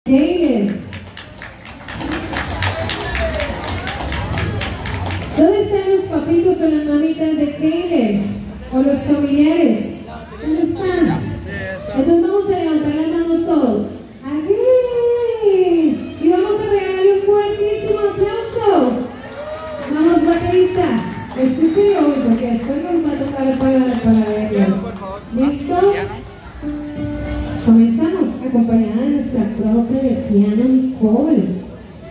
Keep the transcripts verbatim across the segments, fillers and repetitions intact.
Taylor. ¿Dónde están los papitos o las mamitas de Taylor? ¿O los familiares? ¿Dónde están? Entonces vamos a levantar las manos todos. ¡Aquí! Y vamos a regalarle un fuertísimo aplauso. Vamos, baterista. Escuche hoy porque después nos va a tocar para, para verlo. ¿Listo? Comenzamos acompañada de nuestra profe de piano Nicole.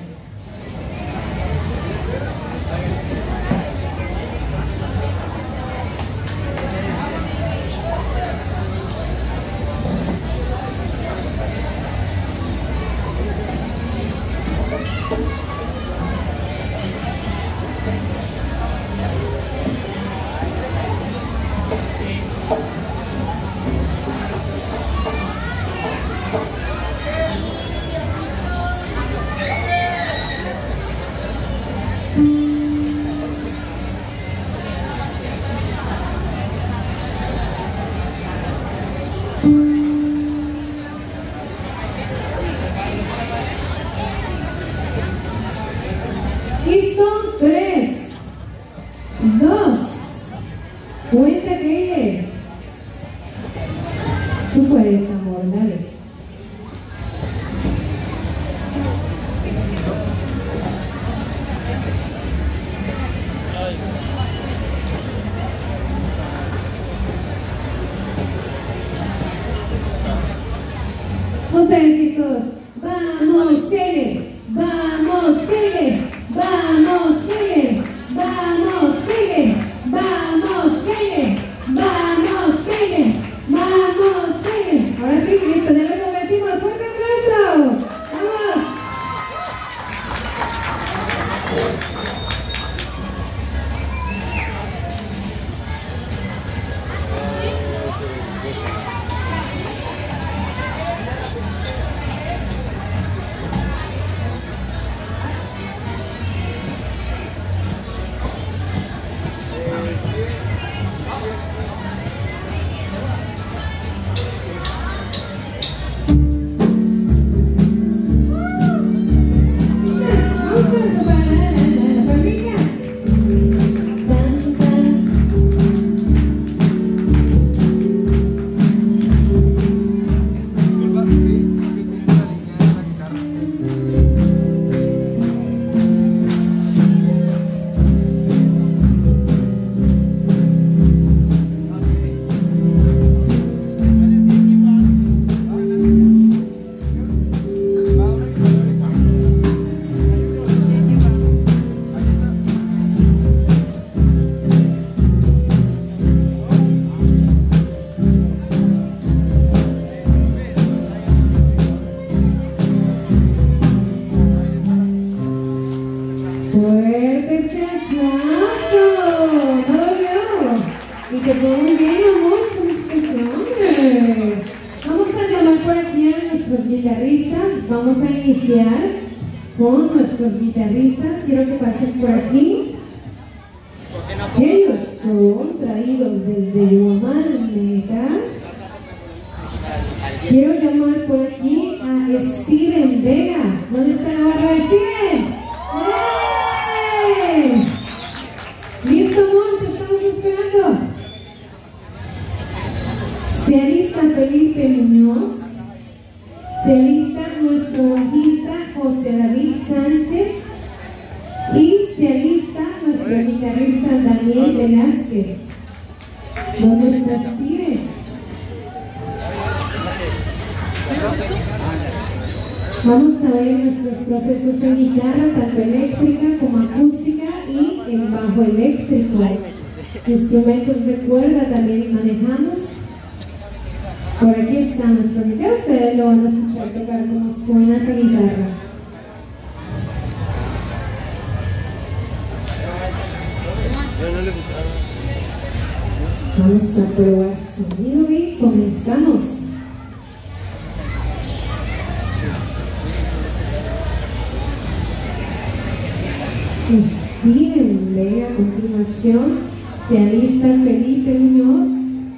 Listo, tres, dos, cuenta que tú puedes, amor, dale. Vamos a decir todos, vamos, Kele, vamos, Kele, vamos, Kele, vamos, Kele, vamos, Kele, vamos, Kele, vamos, Kele. Ahora sí, listo, ya lo convencimos, fuerte aplauso. Vamos. Fuerte ese aplauso, no dolió. Y que todo muy bien, amor, felicitaciones. Vamos a llamar por aquí a nuestros guitarristas. Vamos a iniciar con nuestros guitarristas. Quiero que pasen por aquí. Ellos son traídos desde Guamalmeca. Quiero llamar por aquí a Steven Vega. ¿Dónde está la barra de Steven? ¡Eh! Listo, amor, te estamos esperando. Se alista Felipe Muñoz. Se alista nuestro bajista José David Sánchez. Y se alista nuestro guitarrista Daniel Velázquez. ¿Dónde está Steven? Vamos a ver nuestros procesos en guitarra, tanto eléctrica como acústica y en bajo eléctrico. Instrumentos de cuerda también manejamos. Por aquí está nuestro guitarra. Ustedes lo van a escuchar tocar como suena esa guitarra. Vamos a probar sonido y comenzamos. Steven Vega. A continuación se alista Felipe Muñoz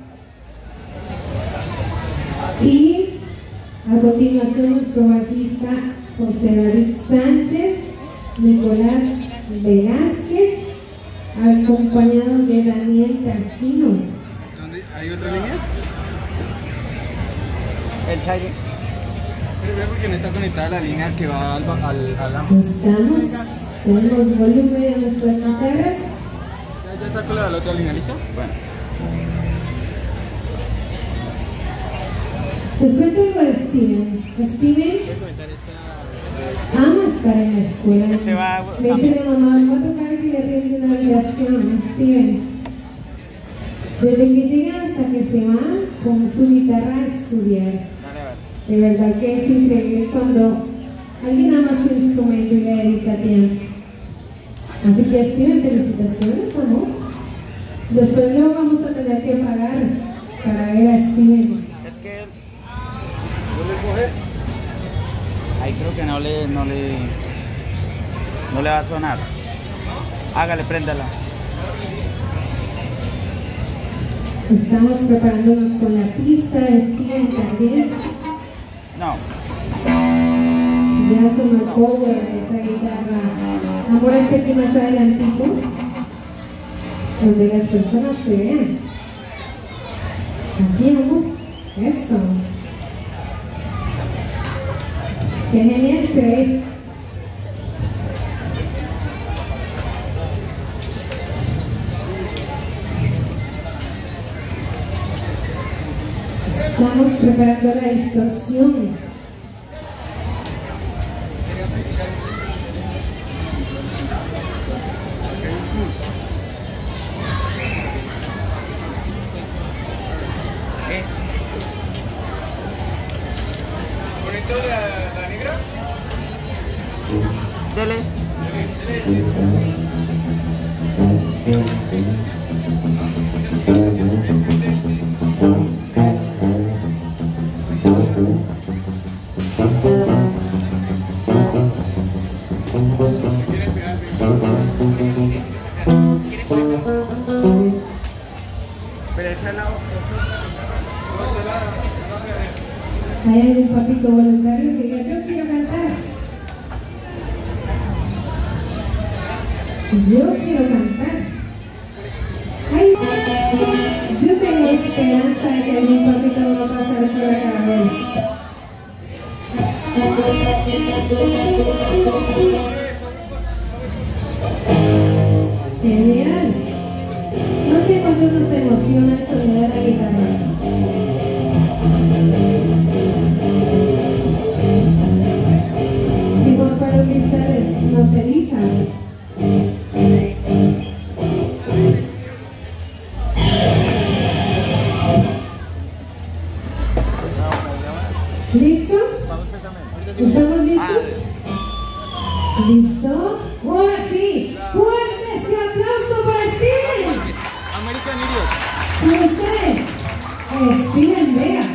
y a continuación nuestro bajista José David Sánchez, Nicolás Velázquez, acompañado de Daniel Trajino. ¿Dónde hay otra línea? El Salle. Pero porque no está conectada la línea que va al al, al amp. Estamos, tenemos volumen de nuestras guitarras. Ya, ya saco la, la otra línea, ¿listo? Bueno. Les cuento algo de Steven. Steven ama estar en la escuela. Él se va a- Me dice la mamá, me va a tocar que le rinde una obligación a Steven. Desde que llegan hasta que se van con su guitarra a estudiar. Dale, a ver. De verdad que es increíble cuando alguien ama su instrumento y le dedica tiempo. Así que Steven, felicitaciones, amor. Después luego vamos a tener que pagar para ver a Steven. Es que ahí creo que no le, no le, no le va a sonar. Hágale, préndala. Estamos preparándonos con la pista de Steven también. No. Ya sonó el cover de esa guitarra. Amor, este aquí más adelantito, donde las personas se vean. Aquí, amor. Eso. Qué genial se ve. Estamos preparando la distorsión. ¿Conecto la, la negra? Dele. Pero esa es la Hay algún papito voluntario que diga, yo quiero cantar. Yo quiero cantar. Ay, yo tengo esperanza de que algún papito va a pasar por acá. A ver. Genial. No sé cuánto nos emociona el sonido de la guitarra. Y Juan Pablo Cristales nos eriza. ¿Listo? ¿Estamos listos? ¿Listo? Ahora sí, fuerte ese aplauso para Steven. American Idiot. Con ustedes, Steven Vega.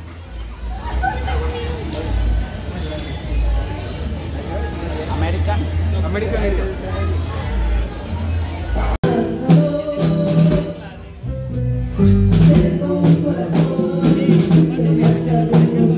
American. American Idiot. Tengo un corazón que marca como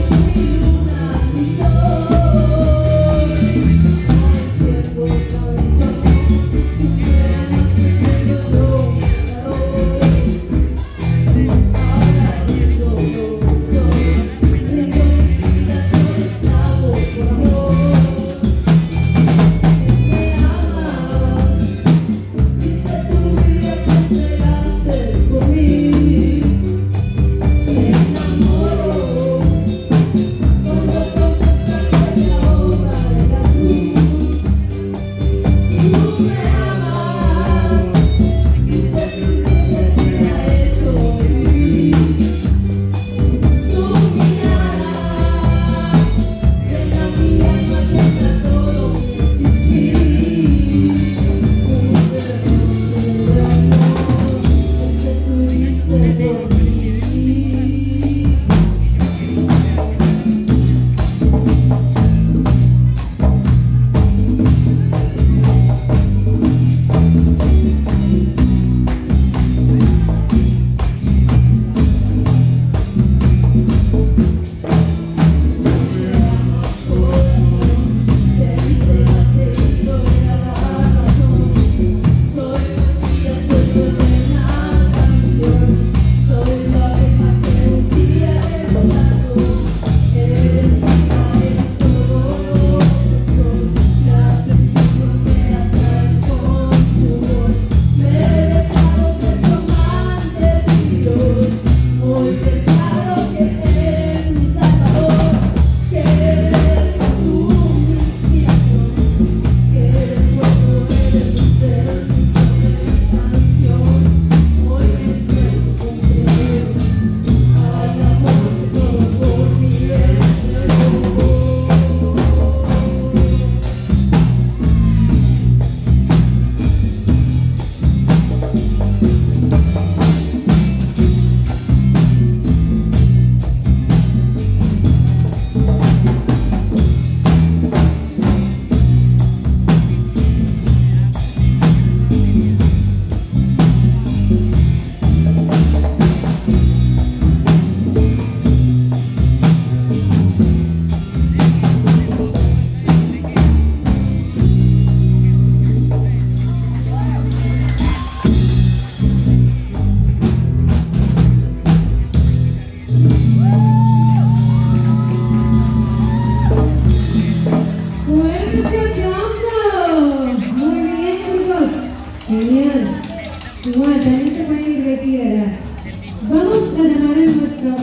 Igual, también se pueden ir retirar. Vamos a llamar a nuestro...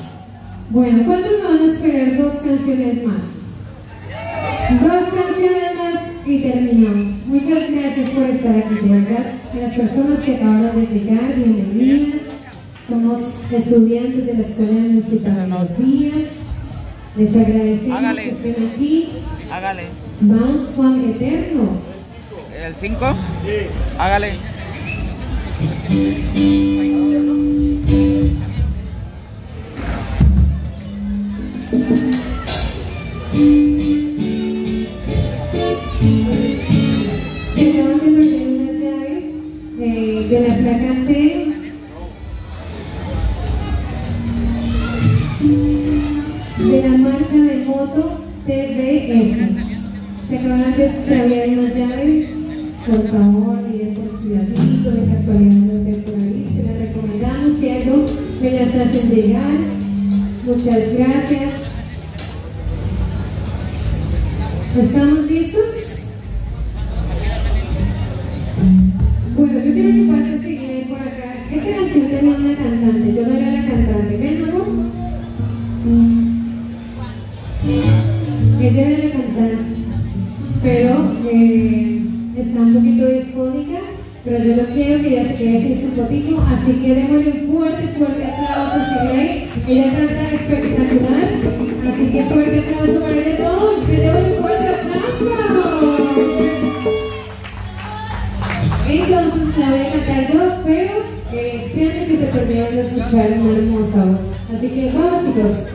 Bueno, ¿cuántos me van a esperar? Dos canciones más. Dos canciones más y terminamos. Muchas gracias por estar aquí, de verdad. A las personas que acabaron de llegar, bienvenidas. Somos estudiantes de la Escuela de Música de Melodía. Les agradecemos Hágale. que estén aquí. Hágale. Vamos Juan Eterno. ¿El cinco? Sí. Hágale. Se acaban de perder unas llaves eh, de la placa T. De la marca de moto T V S. Se acaban de extraviar unas llaves. Por favor, miren por su ladito, de casualidad no ven por ahí. Se las recomendamos, si algo me las hacen llegar. Muchas gracias. ¿Estamos listos? Bueno, yo quiero que pase a seguir por acá. Esta canción tenía una cantante, yo no era la cantante, ¿ven, no? Ella era la cantante, pero eh, está un poquito disfónica, pero yo no quiero que ella se quede sin su fotico, así que démosle un fuerte, fuerte aplauso a Silvey. Ella canta espectacular, así que fuerte aplauso para ella todos, que démosle un fuerte aplauso. Entonces la voy a cantar yo, pero eh, créanme que se perdieron de escuchar una hermosa voz. Así que vamos, chicos.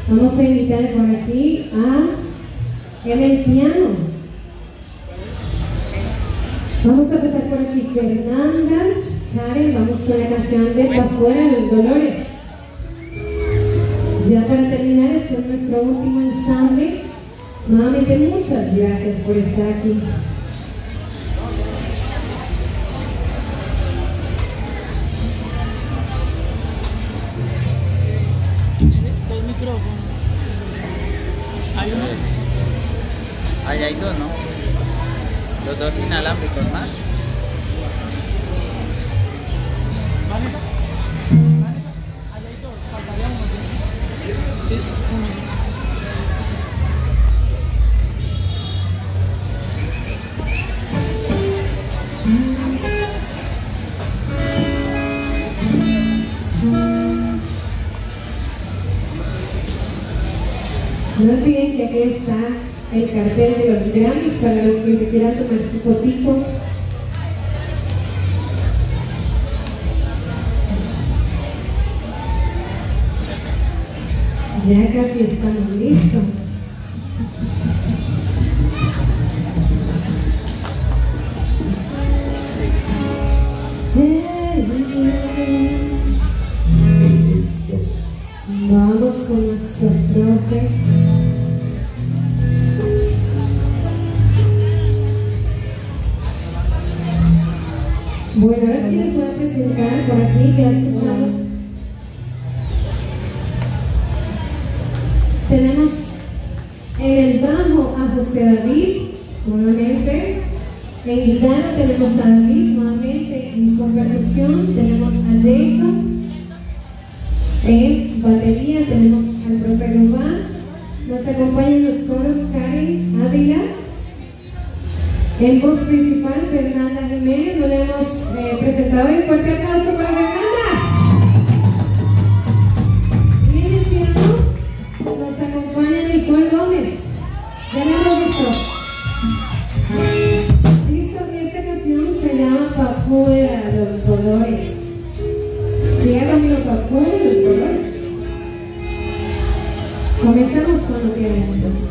Vamos a invitar por aquí a en el piano. Vamos a empezar por aquí, Fernanda, Karen, vamos con la canción de Pa' Fuera los Dolores. Ya para terminar, este es nuestro último ensamble. Nuevamente, muchas gracias por estar aquí. Dos micrófonos. Hay uno. Ahí hay dos, ¿no? Los dos inalámbricos más. ¿Vanessa? ¿Vanessa? Ahí hay dos. Faltaría uno. Sí, uno. No olviden que aquí está el cartel de los Grammys para los que se quieran tomar su fotito. Ya casi estamos listos. Vamos con nuestro profe. Bueno, ahora sí les voy a presentar por aquí, ya escuchamos. Tenemos en el bajo a José David, nuevamente. En guitarra tenemos a David, nuevamente. Con percusión tenemos a Jason. En batería tenemos al profe Dubán. Nos acompañan los coros Karen Ávila. En voz principal, Fernanda Jiménez. No le hemos eh, presentado hoy. Fuerte aplauso para Fernanda. Y en el piano nos acompaña Nicole Gómez. Ganando gusto. Listo, y esta canción se llama Pa' Fuera los Dolores. Diga conmigo, Pa' Fuera los Dolores. Comenzamos cuando quieran, chicos.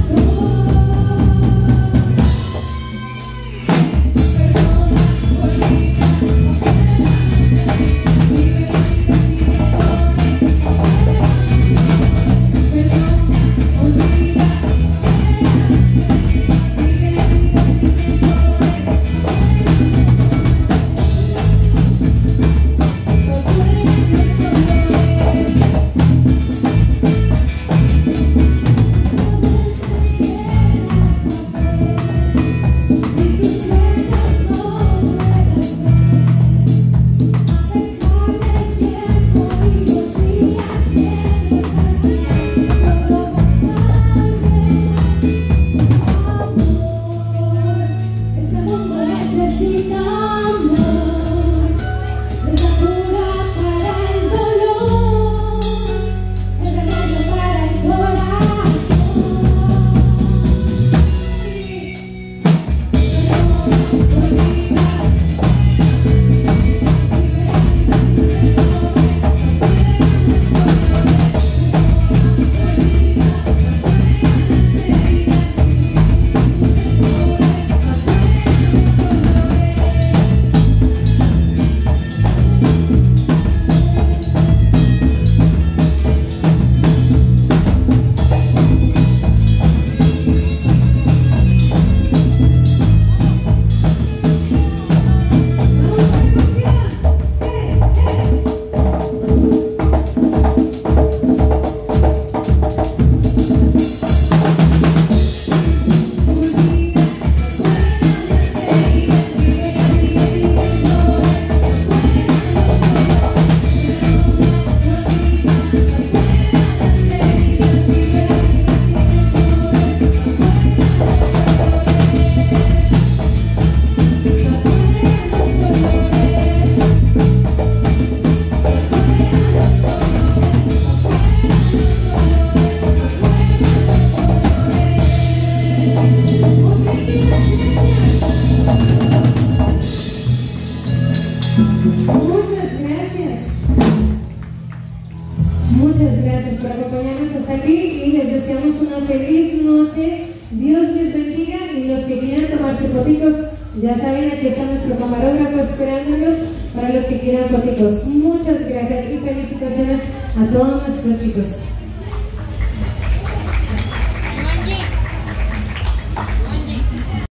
Perdona por Muchas gracias. Muchas gracias por acompañarnos hasta aquí y les deseamos una feliz noche. Dios les bendiga y los que quieran tomarse fotitos, ya saben, aquí está nuestro camarógrafo esperándolos para los que quieran fotitos. Muchas gracias y felicitaciones a todos nuestros chicos.